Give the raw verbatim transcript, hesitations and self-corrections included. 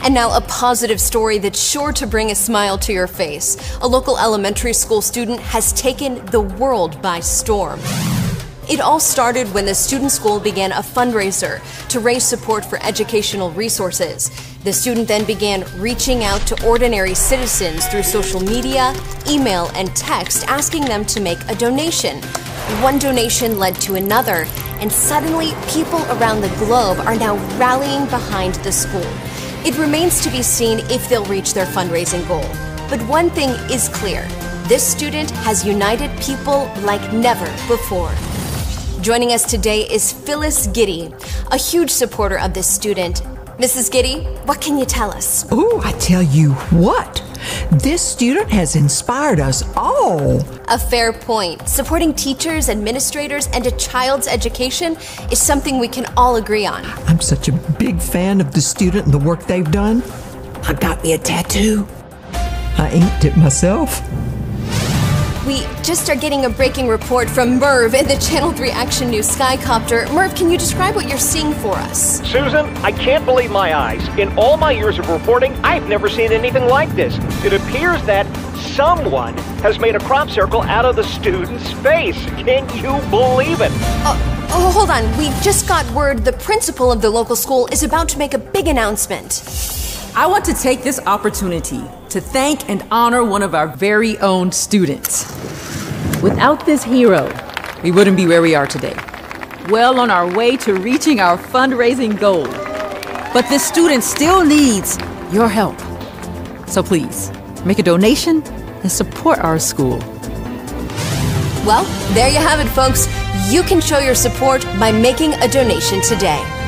And now a positive story that's sure to bring a smile to your face. A local elementary school student has taken the world by storm. It all started when the student school began a fundraiser to raise support for educational resources. The student then began reaching out to ordinary citizens through social media, email, and text, asking them to make a donation. One donation led to another, and suddenly people around the globe are now rallying behind the school. It remains to be seen if they'll reach their fundraising goal. But one thing is clear: this student has united people like never before. Joining us today is Phyllis Giddy, a huge supporter of this student. Missus Giddy, what can you tell us? Oh, I tell you what, this student has inspired us all. A fair point. Supporting teachers, administrators, and a child's education is something we can all agree on. I'm such a big fan of the student and the work they've done. I got me a tattoo. I inked it myself. We just are getting a breaking report from Merv in the Channel three Action News Skycopter. Merv, can you describe what you're seeing for us? Susan, I can't believe my eyes. In all my years of reporting, I've never seen anything like this. It appears that someone has made a crop circle out of the student's face. Can you believe it? Oh, oh, hold on. We just got word the principal of the local school is about to make a big announcement. I want to take this opportunity to thank and honor one of our very own students. Without this hero, we wouldn't be where we are today. Well on our way to reaching our fundraising goal. But this student still needs your help. So please, make a donation and support our school. Well, there you have it, folks. You can show your support by making a donation today.